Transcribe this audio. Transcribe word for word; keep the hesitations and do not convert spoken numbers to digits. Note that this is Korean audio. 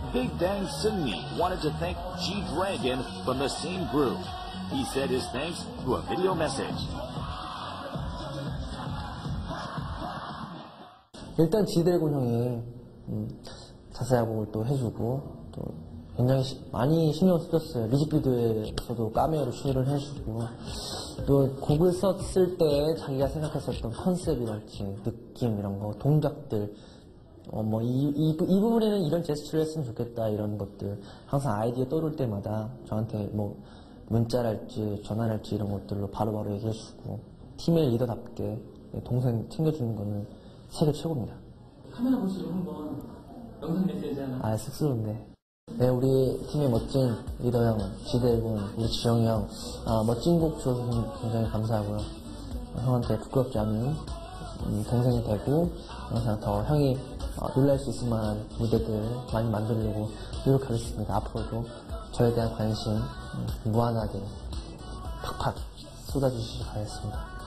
Big Bang Seungmi wanted to thank G-Dragon from the same group. He said his thanks through a video message. 일단 G드래곤 형이 음, 자세하고 또 해주고 또 굉장히 시, 많이 신경 쓰셨어요. 뮤직비디오에서도 카메오로 출연을 해주고 또 곡을 썼을 때 자기가 생각했었던 컨셉이랄지 느낌 이런 거 동작들 어, 뭐 이, 이, 이 부분에는 이런 제스처를 했으면 좋겠다 이런 것들 항상 아이디어 떠오를 때마다 저한테 뭐 문자랄지 전화랄지 이런 것들로 바로바로 바로 얘기해주고 팀의 리더답게 동생 챙겨주는 거는 세계 최고입니다. 카메라 보시고 한번 영상 메시지 하나. 아 쑥스러운데. 네, 우리 팀의 멋진 리더 형, 지대군, 우리 지영이 형, 아, 멋진 곡 주셔서 굉장히 감사하고요. 형한테 부끄럽지 않은 음, 동생이 되고 항상 더 형이 어, 놀랄 수 있을 만한 무대들 많이 만들려고 노력하겠습니다. 앞으로도 저에 대한 관심 음, 무한하게 팍팍 쏟아주시기 바라겠습니다.